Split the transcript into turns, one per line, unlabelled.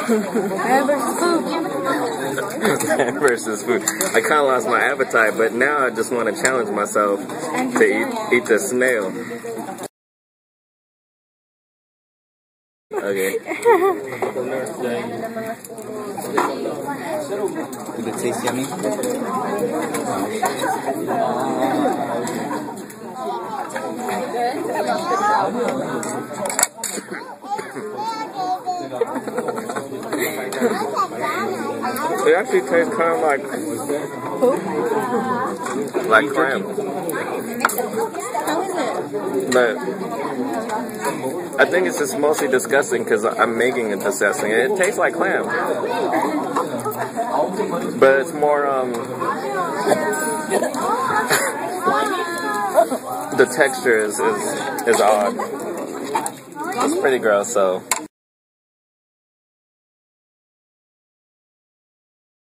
Man versus food.
Man versus food. I kind of lost my appetite, but now I just want to challenge myself to eat the snail. Okay.
Does it taste yummy?
It actually tastes kind of like crab.
How is it?
But I think it's just mostly disgusting because I'm making it disgusting. It tastes like clam, but it's more the texture is odd. It's pretty gross, so